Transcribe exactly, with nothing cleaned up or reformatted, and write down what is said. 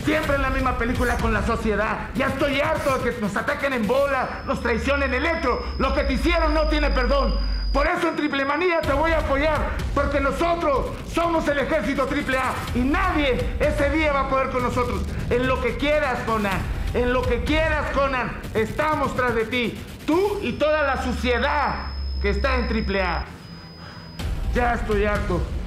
Siempre en la misma película con la sociedad. Ya estoy harto de que nos ataquen en bola, nos traicionen Electro. Lo que te hicieron no tiene perdón. Por eso en Triple Manía te voy a apoyar, porque nosotros somos el ejército Triple A y nadie ese día va a poder con nosotros. En lo que quieras, Conan, en lo que quieras, Conan, estamos tras de ti. Tú y toda la suciedad que está en Triple A. Ya estoy harto.